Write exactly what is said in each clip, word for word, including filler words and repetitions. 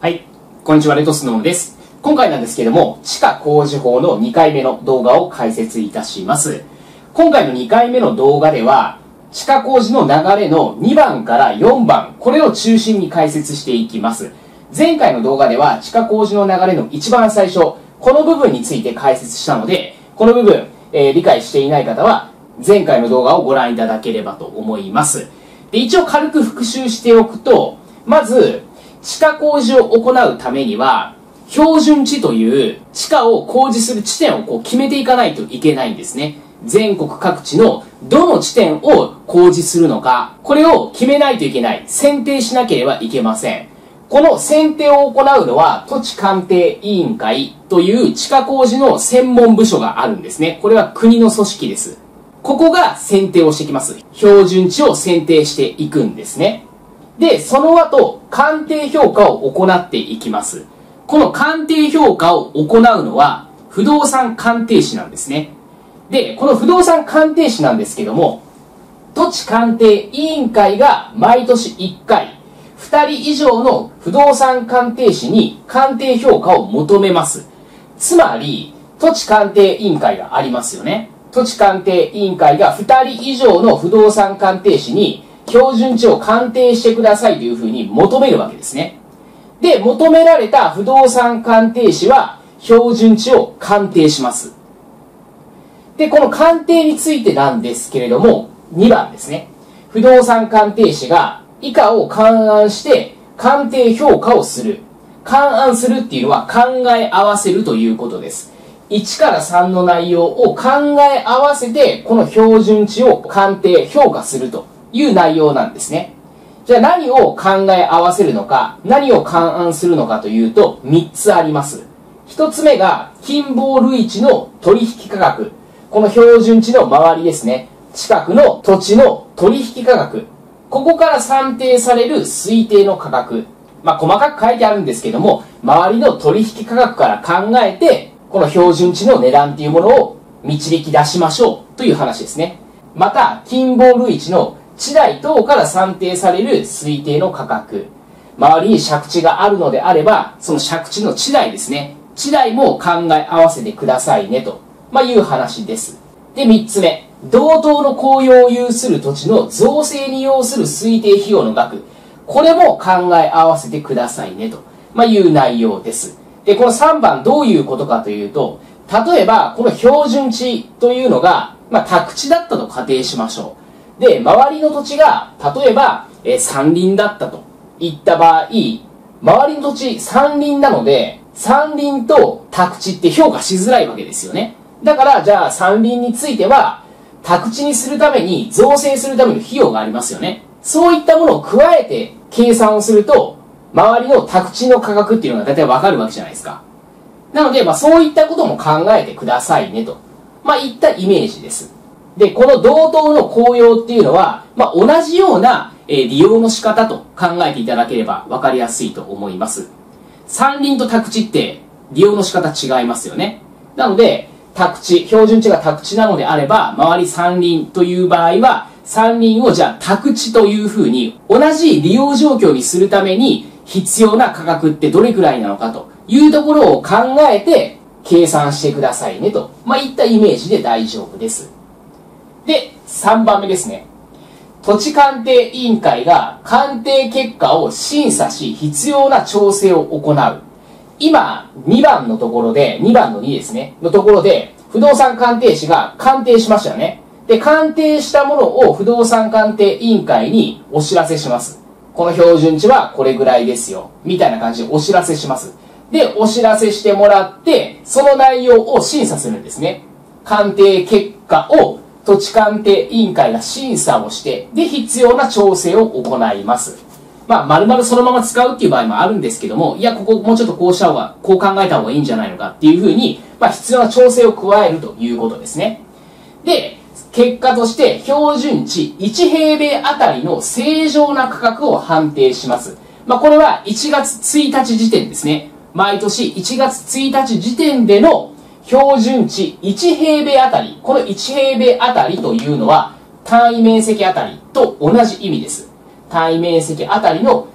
はい、こんにちは、レトスノーです。今回なんですけれども、地下工事法のにかいめの動画を解説いたします。今回のにかいめの動画では、地下工事の流れのにばんからよんばん、これを中心に解説していきます。前回の動画では、地下工事の流れの一番最初、この部分について解説したので、この部分、えー、理解していない方は、前回の動画をご覧いただければと思います。で、一応軽く復習しておくと、まず、地下工事を行うためには、標準地という地下を工事する地点をこう決めていかないといけないんですね。全国各地のどの地点を工事するのか、これを決めないといけない。選定しなければいけません。この選定を行うのは、土地鑑定委員会という地下工事の専門部署があるんですね。これは国の組織です。ここが選定をしてきます。標準地を選定していくんですね。で、その後、鑑定評価を行っていきます。この鑑定評価を行うのは、不動産鑑定士なんですね。で、この不動産鑑定士なんですけども、土地鑑定委員会が毎年いっかい、ふたり以上の不動産鑑定士に鑑定評価を求めます。つまり、土地鑑定委員会がありますよね。土地鑑定委員会がふたり以上の不動産鑑定士に標準地を鑑定してくださいというふうに求めるわけですね。で、求められた不動産鑑定士は標準地を鑑定します。で、この鑑定についてなんですけれども、にばんですね。不動産鑑定士が以下を勘案して鑑定評価をする。勘案するっていうのは考え合わせるということです。いちからさんの内容を考え合わせて、この標準地を鑑定、評価するという内容なんですね。じゃあ何を考え合わせるのか、何を勘案するのかというと、みっつあります。ひとつめが、近傍類地の取引価格。この標準地の周りですね。近くの土地の取引価格。ここから算定される推定の価格。まあ、細かく書いてあるんですけども、周りの取引価格から考えて、この標準地の値段っていうものを導き出しましょうという話ですね。また、近傍類地の地代等から算定される推定の価格。周りに借地があるのであれば、その借地の地代ですね。地代も考え合わせてくださいねと、まあ、いう話です。で、みっつめ。同等の公用を有する土地の造成に要する推定費用の額。これも考え合わせてくださいねと、まあ、いう内容です。で、このさんばんどういうことかというと、例えば、この標準地というのが、まあ、宅地だったと仮定しましょう。で、周りの土地が、例えば、えー、山林だったといった場合、周りの土地山林なので、山林と宅地って評価しづらいわけですよね。だから、じゃあ山林については、宅地にするために、造成するための費用がありますよね。そういったものを加えて計算をすると、周りの宅地の価格っていうのが大体わかるわけじゃないですか。なので、まあそういったことも考えてくださいねと。まあいったイメージです。で、この同等の公用っていうのは、まあ同じような、えー、利用の仕方と考えていただければわかりやすいと思います。山林と宅地って利用の仕方違いますよね。なので、宅地、標準地が宅地なのであれば、周り山林という場合は、山林をじゃあ宅地というふうに同じ利用状況にするために必要な価格ってどれくらいなのかというところを考えて計算してくださいねと、まあ、いったイメージで大丈夫です。で、さんばんめですね。土地鑑定委員会が鑑定結果を審査し必要な調整を行う。今、にばんのところで、にばんのにですね、のところで不動産鑑定士が鑑定しましたよね。で、鑑定したものを不動産鑑定委員会にお知らせします。この標準地はこれぐらいですよ。みたいな感じでお知らせします。で、お知らせしてもらって、その内容を審査するんですね。鑑定結果を土地鑑定委員会が審査をして、で、必要な調整を行います。まあ、丸々そのまま使うっていう場合もあるんですけども、いや、ここもうちょっとこうした方が、こう考えた方がいいんじゃないのかっていうふうに、まあ、必要な調整を加えるということですね。で、結果として標準地いち平米あたりの正常な価格を判定します。まあ、これはいちがつついたち時点ですね。毎年いちがつついたち時点での標準地いち平米あたり、このいち平米あたりというのは単位面積あたりと同じ意味です。単位面積あたりの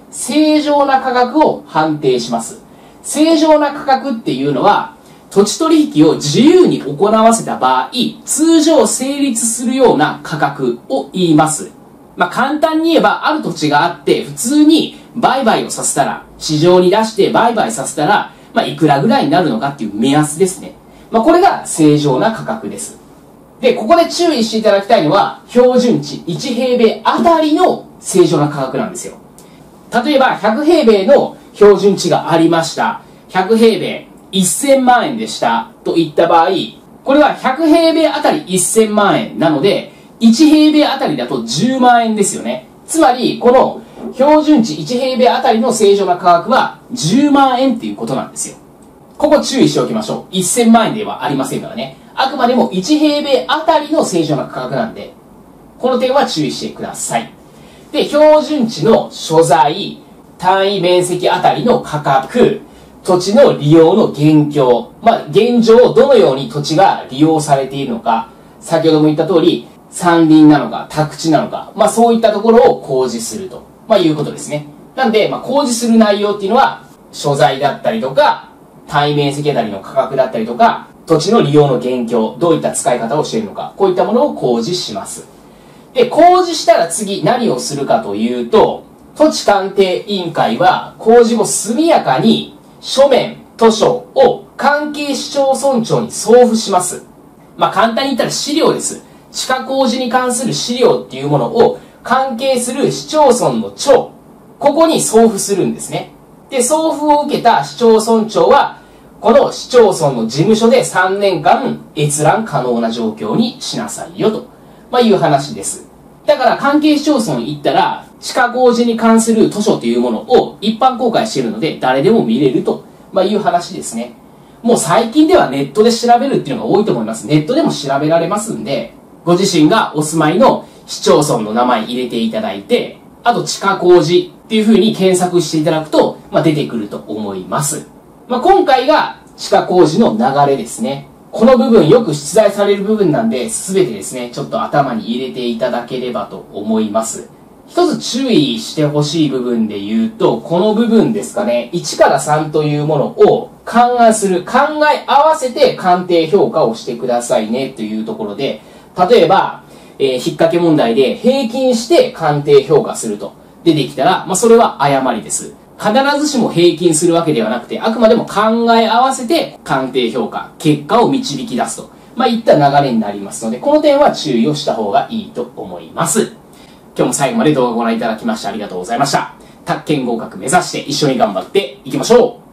正常な価格を判定します。正常な価格っていうのは、土地取引を自由に行わせた場合、通常成立するような価格を言います。まあ、簡単に言えば、ある土地があって、普通に売買をさせたら、市場に出して売買させたら、まあ、いくらぐらいになるのかっていう目安ですね。まあ、これが正常な価格です。で、ここで注意していただきたいのは、標準地いち平米あたりの正常な価格なんですよ。例えば、ひゃく平米の標準地がありました。ひゃく平米せんまん円でした。といった場合、これはひゃく平米あたりせんまん円なので、いち平米あたりだとじゅうまん円ですよね。つまり、この標準地いち平米あたりの正常な価格はじゅうまん円っていうことなんですよ。ここ注意しておきましょう。せんまん円ではありませんからね。あくまでもいち平米あたりの正常な価格なんで、この点は注意してください。で、標準地の所在、単位面積あたりの価格、土地の利用の現況、まあ、現状どのように土地が利用されているのか、先ほども言った通り、山林なのか、宅地なのか、まあ、そういったところを公示すると、まあ、いうことですね。なんで、まあ、公示する内容っていうのは、所在だったりとか、単位面積あたりの価格だったりとか、土地の利用の現況、どういった使い方をしているのか、こういったものを公示します。で、公示したら次何をするかというと、土地鑑定委員会は公示後速やかに書面、図書を関係市町村長に送付します。まあ、簡単に言ったら資料です。地下工事に関する資料っていうものを関係する市町村の長、ここに送付するんですね。で、送付を受けた市町村長は、この市町村の事務所でさんねんかん閲覧可能な状況にしなさいよと、まあ、いう話です。だから関係市町村行ったら、地下工事に関する図書というものを一般公開しているので、誰でも見れると、まあ、いう話ですね。もう最近ではネットで調べるっていうのが多いと思います。ネットでも調べられますんで、ご自身がお住まいの市町村の名前入れていただいて、あと地下工事っていう風に検索していただくと、まあ、出てくると思います。まあ、今回が地下工事の流れですね。この部分よく出題される部分なんで、すべてですね、ちょっと頭に入れていただければと思います。一つ注意してほしい部分で言うと、この部分ですかね、いちからさんというものを勘案する、考え合わせて鑑定評価をしてくださいねというところで、例えば、えー、引っ掛け問題で平均して鑑定評価すると出てきたら、まあ、それは誤りです。必ずしも平均するわけではなくて、あくまでも考え合わせて鑑定評価、結果を導き出すと、まあ、いった流れになりますので、この点は注意をした方がいいと思います。今日も最後まで動画をご覧いただきましてありがとうございました。宅建合格目指して一緒に頑張っていきましょう。